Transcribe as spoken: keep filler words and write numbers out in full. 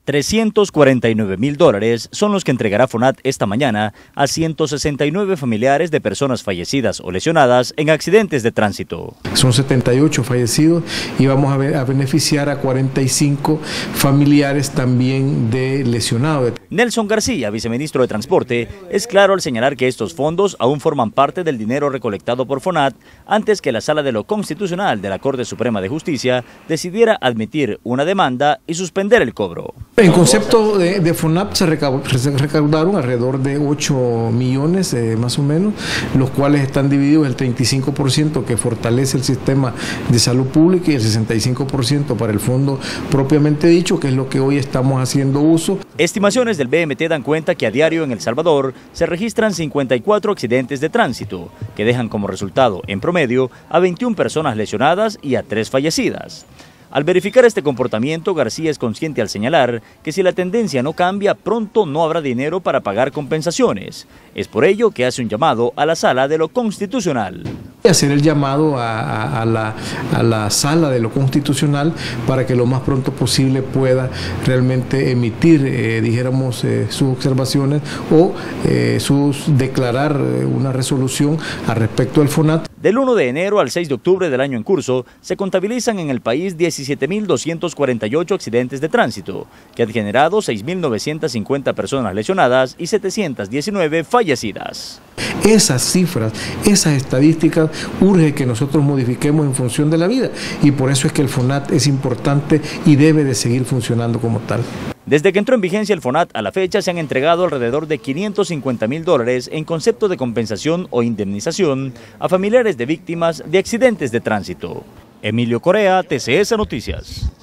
trescientos cuarenta y nueve mil dólares son los que entregará FONAT esta mañana a ciento sesenta y nueve familiares de personas fallecidas o lesionadas en accidentes de tránsito. Son setenta y ocho fallecidos y vamos a, ver, a beneficiar a cuarenta y cinco familiares también de lesionados. Nelson García, viceministro de Transporte, es claro al señalar que estos fondos aún forman parte del dinero recolectado por FONAT antes que la Sala de lo Constitucional de la Corte Suprema de Justicia decidiera admitir una demanda y suspender el cobro. En concepto de, de FONAT se, recau, se recaudaron alrededor de ocho millones eh, más o menos, los cuales están divididos el treinta y cinco por ciento que fortalece el sistema de salud pública y el sesenta y cinco por ciento para el fondo propiamente dicho, que es lo que hoy estamos haciendo uso. Estimaciones del B M T dan cuenta que a diario en El Salvador se registran cincuenta y cuatro accidentes de tránsito, que dejan como resultado, en promedio, a veintiuna personas lesionadas y a tres fallecidas. Al verificar este comportamiento, García es consciente al señalar que si la tendencia no cambia, pronto no habrá dinero para pagar compensaciones. Es por ello que hace un llamado a la Sala de lo Constitucional. Hacer el llamado a, a, a, la, a la Sala de lo Constitucional para que lo más pronto posible pueda realmente emitir, eh, dijéramos, eh, sus observaciones o eh, sus, declarar una resolución al respecto del FONAT. Del uno de enero al seis de octubre del año en curso, se contabilizan en el país diecisiete mil doscientos cuarenta y ocho accidentes de tránsito, que han generado seis mil novecientas cincuenta personas lesionadas y setecientas diecinueve fallecidas. Esas cifras, esas estadísticas, urge que nosotros modifiquemos en función de la vida y por eso es que el FONAT es importante y debe de seguir funcionando como tal. Desde que entró en vigencia el FONAT a la fecha se han entregado alrededor de quinientos cincuenta mil dólares en concepto de compensación o indemnización a familiares de víctimas de accidentes de tránsito. Emilio Corea, T C S Noticias.